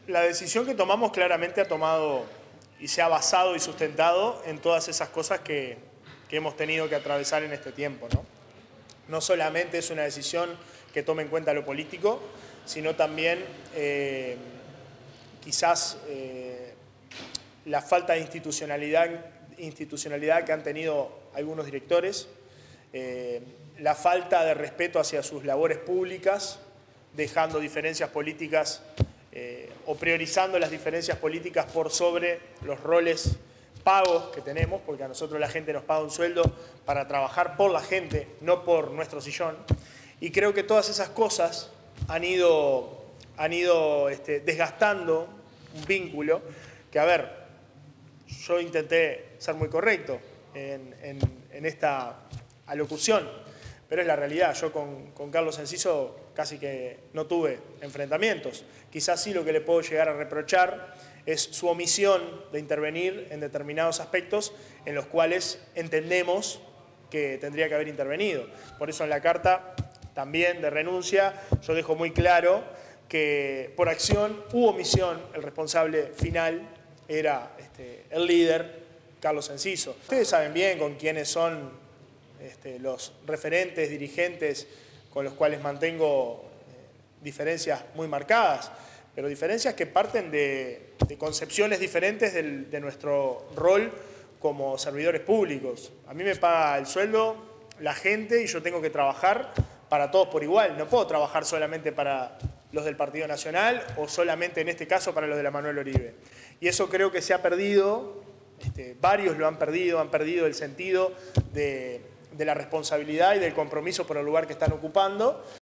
La decisión que tomamos claramente ha tomado y se ha basado y sustentado en todas esas cosas que hemos tenido que atravesar en este tiempo, ¿no? No solamente es una decisión que tome en cuenta lo político, sino también quizás la falta de institucionalidad que han tenido algunos directores, la falta de respeto hacia sus labores públicas, dejando diferencias políticas o priorizando las diferencias políticas por sobre los roles pagos que tenemos, porque a nosotros la gente nos paga un sueldo para trabajar por la gente, no por nuestro sillón. Y creo que todas esas cosas han ido desgastando un vínculo que, a ver, yo intenté ser muy correcto en esta alocución, pero es la realidad. Yo con Carlos Enciso casi que no tuve enfrentamientos. Quizás sí lo que le puedo llegar a reprochar es su omisión de intervenir en determinados aspectos en los cuales entendemos que tendría que haber intervenido. Por eso en la carta también de renuncia yo dejo muy claro que por acción u omisión el responsable final era el líder, Carlos Enciso. Ustedes saben bien con quiénes son los referentes, dirigentes con los cuales mantengo diferencias muy marcadas, pero diferencias que parten de concepciones diferentes de nuestro rol como servidores públicos. A mí me paga el sueldo la gente y yo tengo que trabajar para todos por igual. No puedo trabajar solamente para los del Partido Nacional o solamente en este caso para los de la Manuel Oribe. Y eso creo que se ha perdido, varios lo han perdido el sentido de la responsabilidad y del compromiso por el lugar que están ocupando.